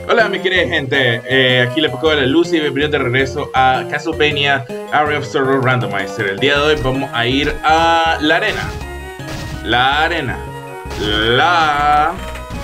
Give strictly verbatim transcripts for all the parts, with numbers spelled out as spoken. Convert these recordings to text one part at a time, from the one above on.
Hola mi querida gente, eh, aquí le pongo la luz y bienvenido de regreso a Castlevania Area of Sorrow Randomizer. El día de hoy vamos a ir a la arena. La arena. La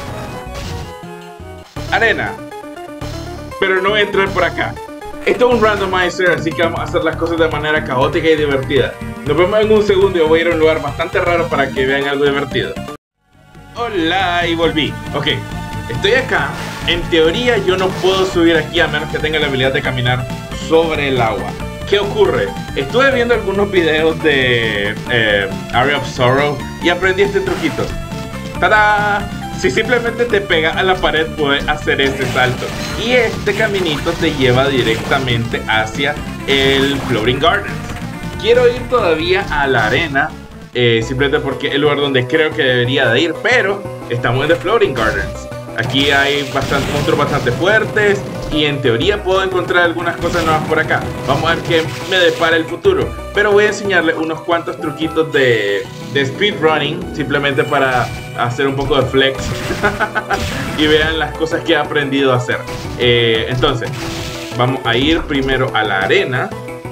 arena. Pero no voy a entrar por acá. Esto es un randomizer, así que vamos a hacer las cosas de manera caótica y divertida. Nos vemos en un segundo y voy a ir a un lugar bastante raro para que vean algo divertido. Hola, y volví. Ok, estoy acá. En teoría yo no puedo subir aquí a menos que tenga la habilidad de caminar sobre el agua. ¿Qué ocurre? Estuve viendo algunos videos de eh, Area of Sorrow y aprendí este truquito. ¡Tada! Si simplemente te pegas a la pared puedes hacer este salto. Y este caminito te lleva directamente hacia el Floating Gardens. Quiero ir todavía a la arena, eh, simplemente porque es el lugar donde creo que debería de ir, pero estamos en The Floating Gardens. Aquí hay bastante, monstruos bastante fuertes y en teoría puedo encontrar algunas cosas nuevas por acá. Vamos a ver qué me depara el futuro. Pero voy a enseñarles unos cuantos truquitos de, de speedrunning, simplemente para hacer un poco de flex y vean las cosas que he aprendido a hacer. Eh, entonces, vamos a ir primero a la arena.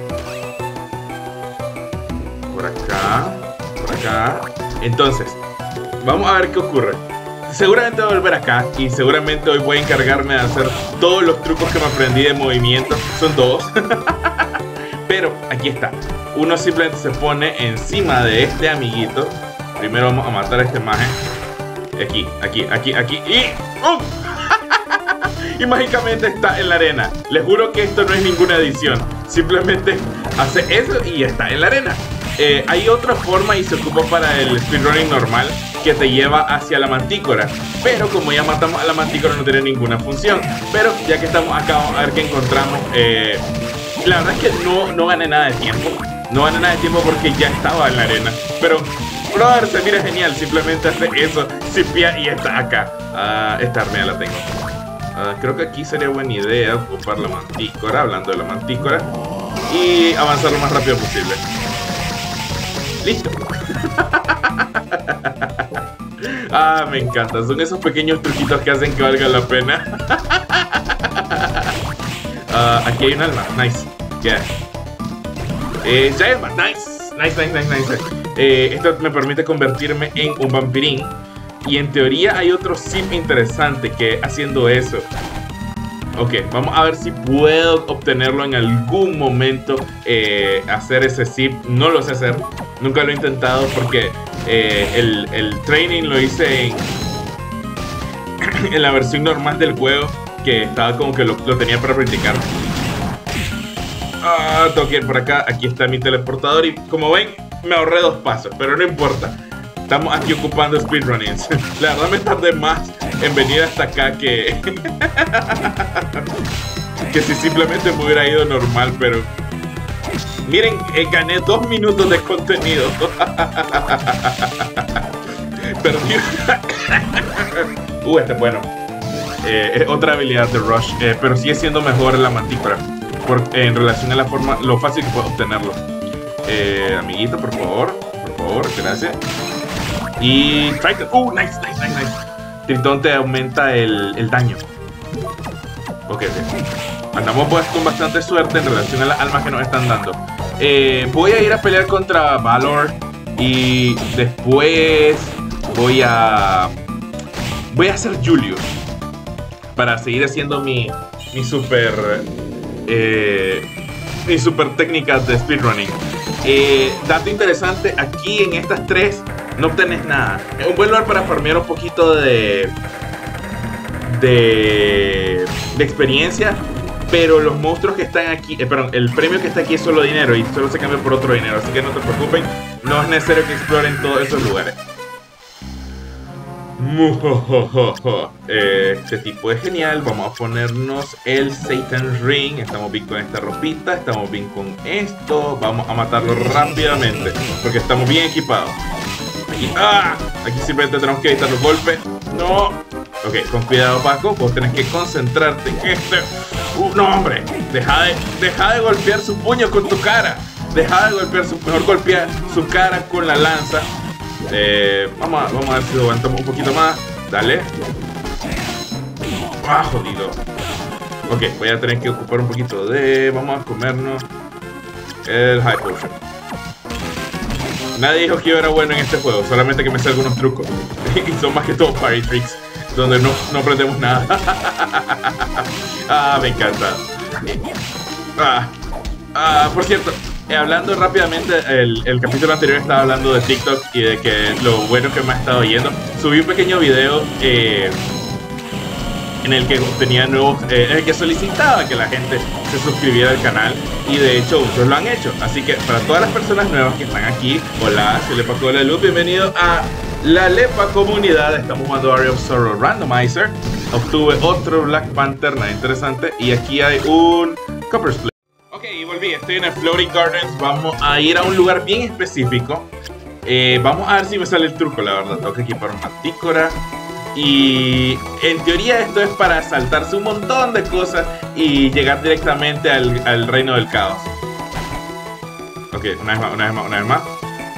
Por acá, por acá. Entonces, vamos a ver qué ocurre. Seguramente voy a volver acá y seguramente hoy voy a encargarme de hacer todos los trucos que me aprendí de movimiento. Son dos. Pero aquí está. Uno simplemente se pone encima de este amiguito. Primero vamos a matar a este maje. Aquí, aquí, aquí, aquí. Y, ¡oh! Y mágicamente está en la arena. Les juro que esto no es ninguna edición. Simplemente hace eso y está en la arena. Eh, hay otra forma y se ocupa para el speedrunning normal, que te lleva hacia la mantícora, pero como ya matamos a la mantícora no tiene ninguna función. Pero ya que estamos acá, vamos a ver qué encontramos. eh, La verdad es que no, no gané nada de tiempo. No gané nada de tiempo porque ya estaba en la arena. Pero, brother, se mira genial. Simplemente hace eso, cipia y está acá. uh, Esta armea la tengo. uh, Creo que aquí sería buena idea ocupar la mantícora, hablando de la mantícora, y avanzar lo más rápido posible. Listo. Ah, me encanta. Son esos pequeños truquitos que hacen que valga la pena. uh, Aquí hay un alma. Nice. Yeah. Eh, ya hay alma. Nice. Nice, nice, nice, nice. Eh, esto me permite convertirme en un vampirín. Y en teoría hay otro zip interesante que haciendo eso. Ok, vamos a ver si puedo obtenerlo en algún momento. eh, Hacer ese zip. No lo sé hacer. Nunca lo he intentado porque eh, el, el training lo hice en, en la versión normal del juego, que estaba como que lo, lo tenía para practicar. Ah, tengo que ir por acá. Aquí está mi teleportador y como ven me ahorré dos pasos, pero no importa. Estamos aquí ocupando speedrunnings. La verdad me tardé más en venir hasta acá que que si simplemente me hubiera ido normal, pero miren, eh, gané dos minutos de contenido. Perdí. Uh, este es bueno. Eh, es otra habilidad de Rush, eh, pero sigue siendo mejor la mantícora por, eh, en relación a la forma, lo fácil que puedo obtenerlo. Eh, amiguito, por favor, por favor, gracias. Y Triton. Uh, nice, nice, nice, nice. Triton te aumenta el, el daño. Ok, ok. Andamos pues con bastante suerte en relación a las almas que nos están dando. Eh, voy a ir a pelear contra Valor y después voy a voy a hacer Julius para seguir haciendo mi mi super eh, mi super técnicas de speedrunning. Eh, dato interesante, aquí en estas tres no obtenés nada. Es un buen lugar para farmear un poquito de de, de experiencia. Pero los monstruos que están aquí, eh, perdón, el premio que está aquí es solo dinero y solo se cambia por otro dinero. Así que no te preocupen, no es necesario que exploren todos esos lugares. eh, Este tipo es genial. Vamos a ponernos el Satan's Ring. Estamos bien con esta ropita, estamos bien con esto. Vamos a matarlo rápidamente porque estamos bien equipados. Aquí, ¡ah! Aquí simplemente tenemos que evitar los golpes. No. Ok, con cuidado, Paco. Vos tenés que concentrarte en este. Uh, no, hombre. Deja de, deja de golpear su puño con tu cara. Deja de golpear su. Mejor golpear su cara con la lanza. Eh, vamos, a, vamos a ver si lo aguantamos un poquito más. Dale. Ah, jodido. Ok, voy a tener que ocupar un poquito de... Vamos a comernos el High Potion. Nadie dijo que yo era bueno en este juego, solamente que me sé algunos trucos. Y son más que todo party tricks, donde no, no aprendemos nada. Ah, me encanta. Ah, ah, por cierto, eh, hablando rápidamente, el, el capítulo anterior estaba hablando de TikTok y de que lo bueno que me ha estado yendo. Subí un pequeño video eh, en el que tenía nuevos, eh, en el que solicitaba que la gente se suscribiera al canal, y de hecho muchos lo han hecho. Así que para todas las personas nuevas que están aquí, hola, soy Lepa Cola Luz, bienvenido a la Lepa Comunidad. Estamos jugando Area of Sorrow Randomizer. Obtuve otro Black Panther, nada interesante, y aquí hay un Copper Split. Ok, y volví, estoy en el Floating Gardens. Vamos a ir a un lugar bien específico. eh, Vamos a ver si me sale el truco, la verdad. Tengo que equipar una mantícora. Y en teoría esto es para saltarse un montón de cosas y llegar directamente al, al reino del caos. Ok, una vez más, una vez más, una vez más.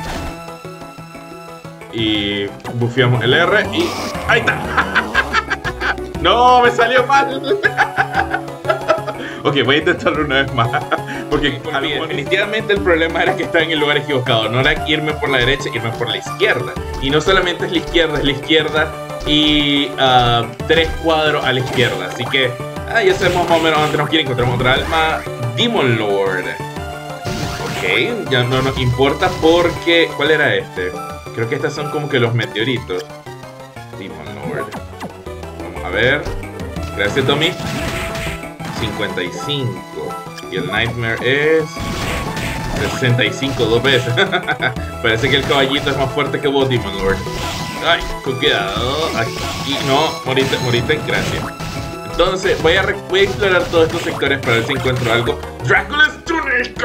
Y bufeamos el R y... ¡ahí está! ¡No! ¡Me salió mal! Ok, voy a intentarlo una vez más. Porque definitivamente el problema era que estaba en el lugar equivocado. No era irme por la derecha, irme por la izquierda. Y no solamente es la izquierda, es la izquierda y uh, tres cuadros a la izquierda. Así que ah, ya sabemos más o menos dónde nos quiere. Encontramos otra alma. Demon Lord. Ok, ya no nos importa porque... ¿cuál era este? Creo que estos son como que los meteoritos. Demon Lord. Vamos a ver. Gracias, Tommy. cincuenta y cinco. Y el Nightmare es... sesenta y cinco, dos veces. Parece que el caballito es más fuerte que vos, Demon Lord. Ay, con cuidado. Aquí no, morite, morite, gracias. Entonces, voy a, voy a explorar todos estos sectores para ver si encuentro algo. ¡Dracula's Tunic!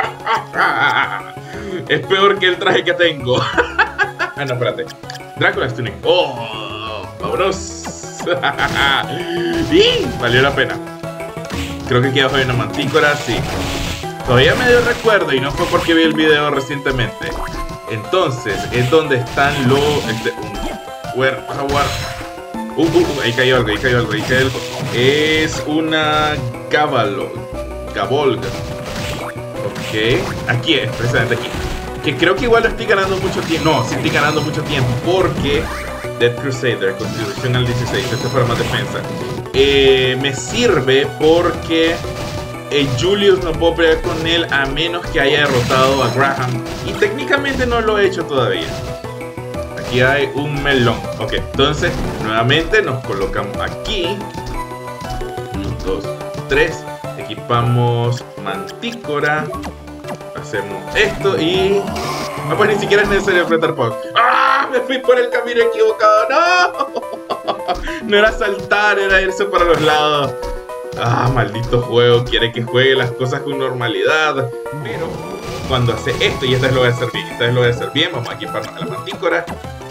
Es peor que el traje que tengo. Ah, no, espérate. Dracula's Tunic. ¡Oh! ¡Vámonos! ¡Y! Valió la pena. Creo que aquí abajo hay una mantícora, sí. Todavía me dio recuerdo y no fue porque vi el video recientemente. Entonces, es donde están los... Este, un... Where, where, uh, uh, uh, ahí cayó algo, ahí cayó algo, ahí cayó algo. Es una... Gabalo... Gabolga. Ok. Aquí es, precisamente aquí. Que creo que igual lo estoy ganando mucho tiempo. No, sí estoy ganando mucho tiempo porque... Dead Crusader, constitución al dieciséis. Este es para más defensa. Eh, me sirve porque... Eh, Julius no puedo pelear con él a menos que haya derrotado a Graham. Y técnicamente no lo he hecho todavía. Aquí hay un melón. Ok, entonces nuevamente nos colocamos aquí. Uno, dos, tres. Equipamos mantícora. Hacemos esto y... ah, pues ni siquiera es necesario apretar P O C. ¡Ah! Me fui por el camino equivocado. ¡No! No era saltar, era irse para los lados. Ah, maldito juego, quiere que juegue las cosas con normalidad. Pero cuando hace esto, y esta vez lo voy a hacer bien, esta vez lo voy a hacer bien, vamos a equiparnos a la mantícora.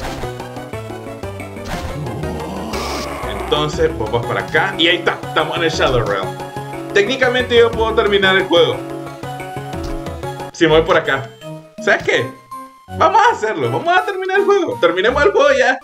Entonces, vamos para acá, y ahí está, estamos en el Shadow Realm. Técnicamente yo puedo terminar el juego si me voy por acá. ¿Sabes qué? Vamos a hacerlo, vamos a terminar el juego. Terminemos el juego ya.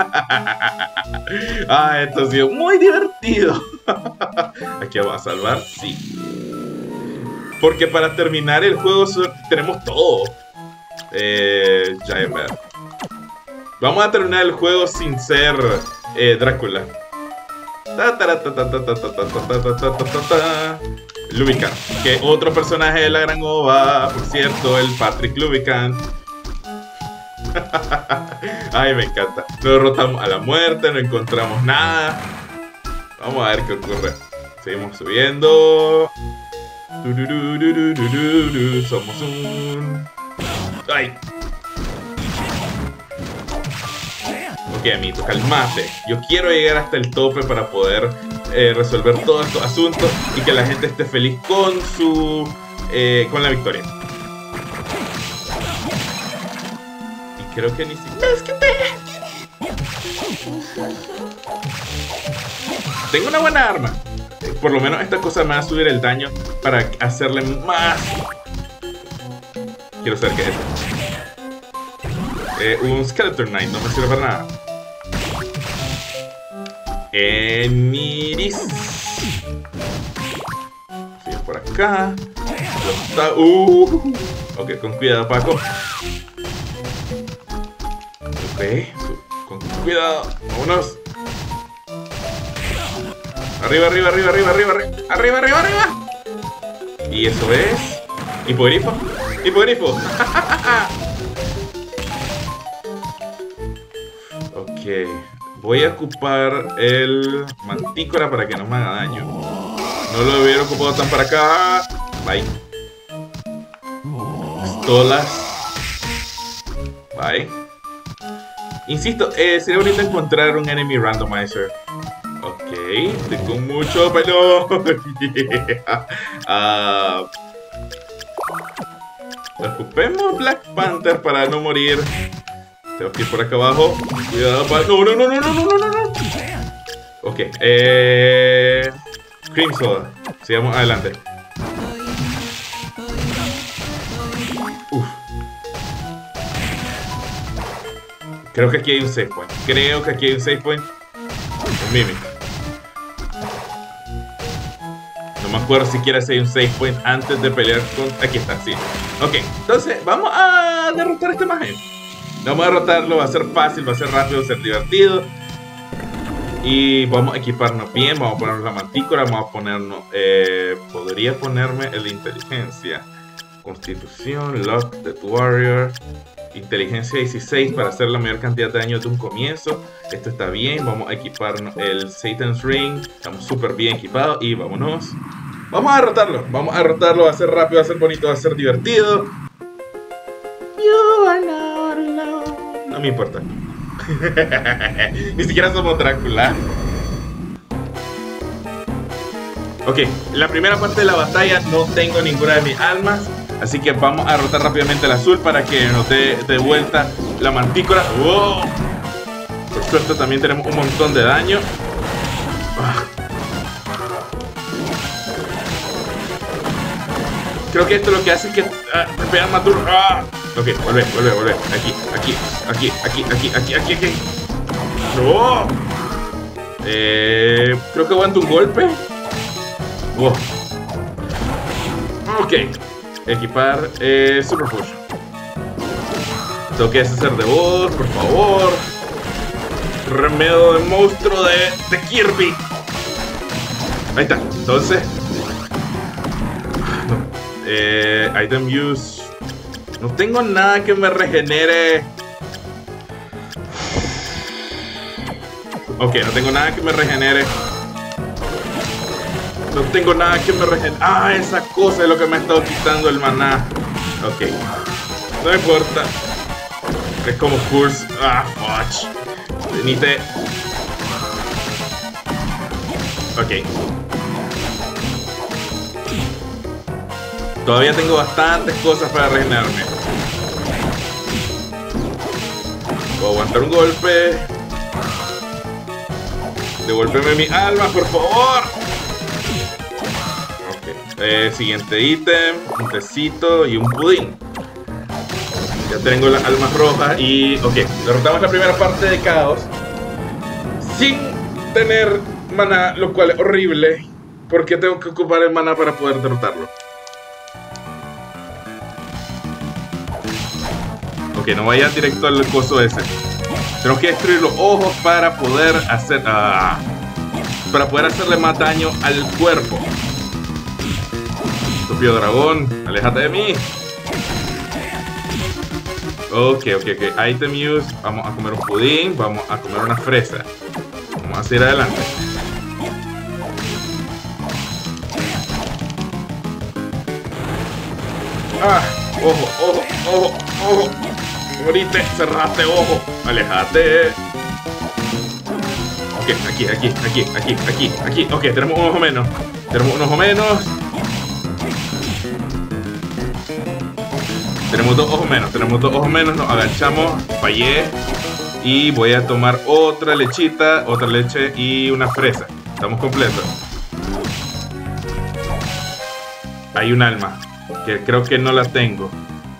Ah, esto ha sido muy divertido. Aquí vamos a salvar, sí. Porque para terminar el juego tenemos todo. Eh, Giant Bad. Vamos a terminar el juego sin ser eh, Drácula. Lubricant, que otro personaje de la gran ova, por cierto, el Patrick Lubricant. Ay, me encanta. No derrotamos a la muerte, no encontramos nada. Vamos a ver qué ocurre. Seguimos subiendo. Somos un... ¡ay! Ok, amiguito, calmate. Yo quiero llegar hasta el tope para poder eh, resolver todos estos asuntos y que la gente esté feliz con su... Eh, con la victoria. Y creo que ni siquiera... ¡es que te... Tengo una buena arma. Por lo menos esta cosa me va a subir el daño para hacerle más. Quiero saber qué es. Eh, un Skeleton Knight, no me sirve para nada. Eniris. Sigue por acá. Está, uh, ok, con cuidado, Paco. Ok, con cuidado. Vámonos. Arriba, arriba, arriba, arriba, arriba, arriba, arriba, arriba. Y eso es... Hipogrifo. Hipogrifo. Ok. Voy a ocupar el Mantícora para que no me haga daño. No lo hubiera ocupado tan para acá. Bye. Pistolas. Bye. Insisto, eh, sería bonito encontrar un enemy randomizer. Ok, tengo mucho pelo. Yeah. uh, Ocupemos Black Panther para no morir. Tengo que ir por acá abajo. Cuidado, para... No, no, no, no, no, no, no, no. Ok, eh... Cream Soda. Sigamos adelante. Uf. Creo que aquí hay un save point. Creo que aquí hay un save point. Un Mimic. No me acuerdo siquiera si hay un save point antes de pelear con... Aquí está, sí. Ok, entonces vamos a derrotar a este mago. Vamos a derrotarlo, va a ser fácil, va a ser rápido, va a ser divertido. Y vamos a equiparnos bien, vamos a ponernos la mantícora, vamos a ponernos... Eh, podría ponerme el de inteligencia. Constitución, Luck, Death Warrior... Inteligencia dieciséis para hacer la mayor cantidad de daño de un comienzo. Esto está bien, vamos a equiparnos el Satan's Ring. Estamos súper bien equipados y vámonos. Vamos a derrotarlo, vamos a derrotarlo, va a ser rápido, va a ser bonito, va a ser divertido. You are not alone. No me importa. Ni siquiera somos Drácula. Ok, la primera parte de la batalla no tengo ninguna de mis almas. Así que vamos a derrotar rápidamente el azul para que nos dé de vuelta la mantícora. ¡Wow! Por suerte también tenemos un montón de daño. Ah. Creo que esto lo que hace es que ah, me pegan más duro. Ah. Ok, vuelve, vuelve, vuelve. Aquí, aquí, aquí, aquí, aquí, aquí, aquí, aquí. ¡No! Eh, creo que aguanto un golpe. Wow. Ok. Equipar eh, Super Push. Tengo que deshacer de vos, por favor. Remedio de monstruo de, de Kirby. Ahí está. Entonces no. eh, Item use. No tengo nada que me regenere. Ok, no tengo nada que me regenere. No tengo nada que me regenere. Ah, esa cosa es lo que me ha estado quitando el maná. Ok. No importa. Es como Curse. Ah, fudge. Venite. Ok. Todavía tengo bastantes cosas para regenerarme. Puedo aguantar un golpe. Devuélveme mi alma, por favor. Eh, siguiente ítem, un tecito y un pudín. Ya tengo las almas rojas y... Ok, derrotamos la primera parte de Caos sin tener maná, lo cual es horrible, porque tengo que ocupar el maná para poder derrotarlo. Ok, no vaya directo al coso ese. Tenemos que destruir los ojos para poder hacer... Ah, para poder hacerle más daño al cuerpo. Estúpido dragón, aléjate de mí. Ok, ok, ok. Item use. Vamos a comer un pudín. Vamos a comer una fresa. Vamos a seguir adelante. Ah, ojo, ojo, ojo, ojo. Morite, cerraste, ojo. Aléjate. Ok, aquí, aquí, aquí, aquí, aquí, aquí. Ok, tenemos un ojo menos. Tenemos un ojo menos. Tenemos dos ojos menos, tenemos dos ojos menos, nos agachamos, fallé. Y voy a tomar otra lechita, otra leche y una fresa. Estamos completos. Hay un alma, que creo que no la tengo.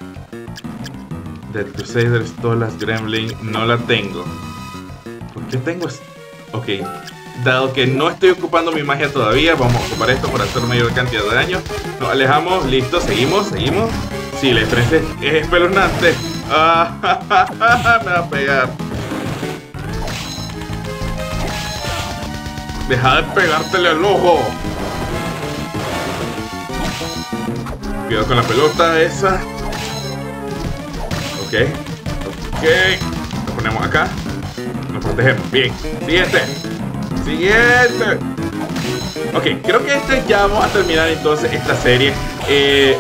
Dead Crusaders, Stolas, Gremlin, no la tengo. ¿Por qué tengo? Ok, dado que no estoy ocupando mi magia todavía, vamos a ocupar esto para hacer mayor cantidad de daño. Nos alejamos, listo, seguimos, seguimos. Sí, la diferencia es, es espeluznante. Ah, me va a pegar. Deja de pegártele al ojo. Cuidado con la pelota esa. Ok. Ok. Lo ponemos acá. Nos protegemos. Bien. Siguiente. Siguiente. Ok. Creo que este ya vamos a terminar entonces esta serie. Eh...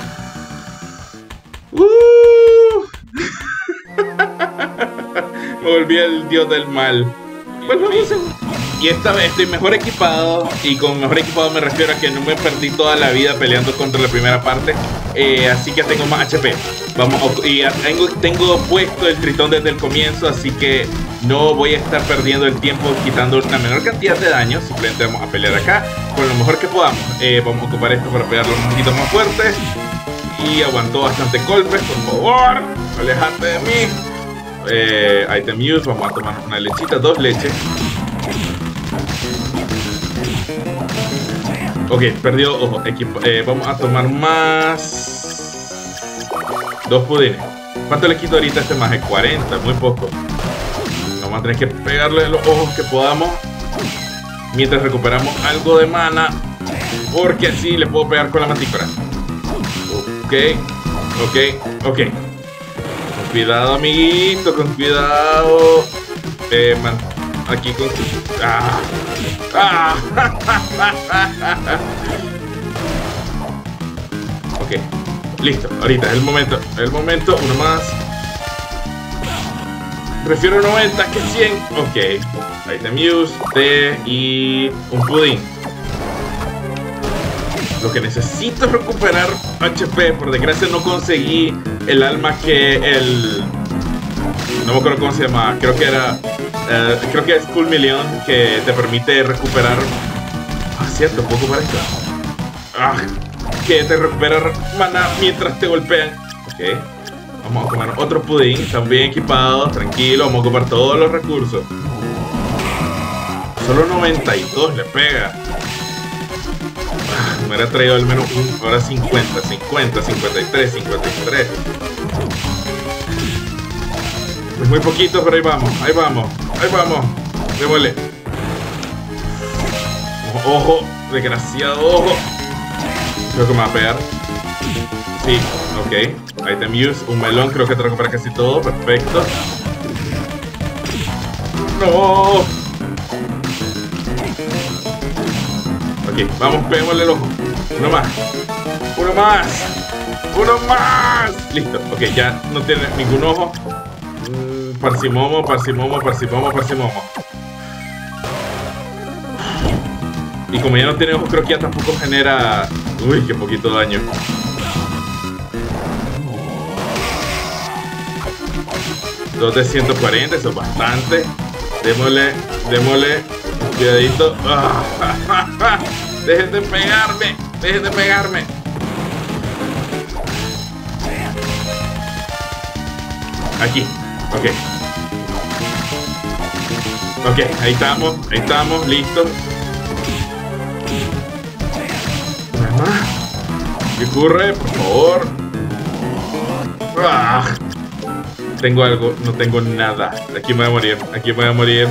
Uh. Me volví el dios del mal. Bueno, vamos a... Y esta vez estoy mejor equipado. Y con mejor equipado me refiero a que no me perdí toda la vida peleando contra la primera parte. eh, Así que tengo más H P. Vamos, y tengo, tengo puesto el tritón desde el comienzo. Así que no voy a estar perdiendo el tiempo quitando una menor cantidad de daño. Simplemente vamos a pelear acá con lo mejor que podamos. eh, Vamos a ocupar esto para pegarlo un poquito más fuerte. Y aguantó bastante golpes, por favor. Alejate de mí. eh, Item use, vamos a tomar una lechita, dos leches. Ok, perdió ojo, equipo. Eh, vamos a tomar más. Dos pudines. ¿Cuánto le quito ahorita a este maje? cuarenta, muy poco. Vamos a tener que pegarle los ojos que podamos mientras recuperamos algo de mana, porque así le puedo pegar con la mantícora. Ok, ok, ok. Con cuidado, amiguito, con cuidado. Eh, man, aquí con... Ah. Ah. Ok, listo, ahorita es el momento, es el momento, uno más. Prefiero noventa que cien. Ok, item use, té y un pudín. Lo que necesito es recuperar H P. Por desgracia no conseguí el alma que el... No me acuerdo cómo se llama, creo que era... Uh, creo que es Cool Million, que te permite recuperar... Ah, cierto, puedo ocupar esto. Ah, que te recupera mana mientras te golpean. Ok, vamos a comer otro pudín. Están bien equipados, tranquilo, vamos a ocupar todos los recursos. Solo noventa y dos le pega. Ah, me hubiera traído al menos un... Ahora cincuenta, cincuenta, cincuenta y tres, cincuenta y tres. Es muy poquito, pero ahí vamos, ahí vamos, ahí vamos. Démosle. Ojo, ojo, desgraciado ojo. Creo que me va a pegar. Sí, ok. Item use, un melón, creo que te recupera casi todo, perfecto. No. Ok, vamos, peguémosle el ojo. Uno más. Uno más. Uno más. Listo, ok, ya no tiene ningún ojo. Parsimomo, parsimomo, parsimomo, parsimomo. Y como ya no tiene ojos, creo que ya tampoco genera... Uy, qué poquito daño. Dos de ciento cuarenta, eso es bastante. Démosle, démosle. Cuidadito. ¡Ah! Dejen de pegarme, dejen de pegarme. Aquí, ok. Ok, ahí estamos, ahí estamos, listo. ¿Qué ocurre? Por favor. Ah, tengo algo, no tengo nada. Aquí me voy a morir, aquí me voy a morir.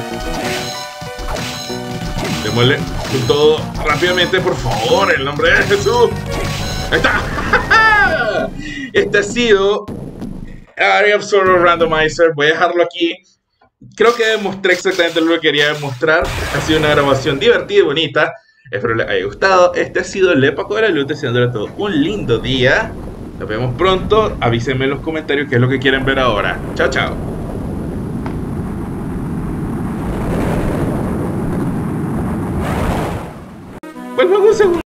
Démosle con todo rápidamente, por favor, en el nombre de Jesús. Ahí está. Este ha sido Area of Sorrow Randomizer. Voy a dejarlo aquí. Creo que demostré exactamente lo que quería demostrar. Ha sido una grabación divertida y bonita. Espero les haya gustado. Este ha sido el Épaco de la Luz, deseándole a todos un lindo día. Nos vemos pronto. Avísenme en los comentarios qué es lo que quieren ver ahora. Chao, chao. Vuelvan un segundo.